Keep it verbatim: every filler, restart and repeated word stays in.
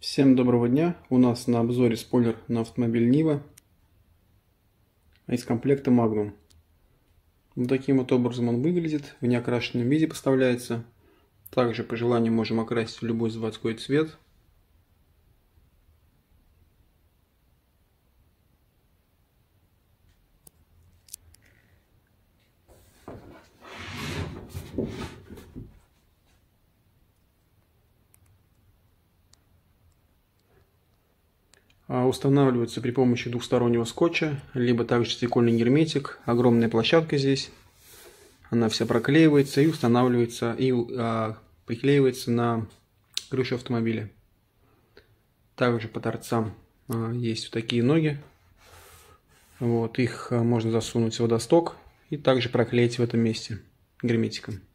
Всем доброго дня! У нас на обзоре спойлер на автомобиль Нива из комплекта Magnum. Вот таким вот образом он выглядит, в неокрашенном виде поставляется. Также по желанию можем окрасить в любой заводской цвет. Устанавливается при помощи двухстороннего скотча, либо также стекольный герметик. Огромная площадка здесь. Она вся проклеивается и устанавливается, и а, приклеивается на крышу автомобиля. Также по торцам а, есть вот такие ноги. Вот, их а, можно засунуть в водосток и также проклеить в этом месте герметиком.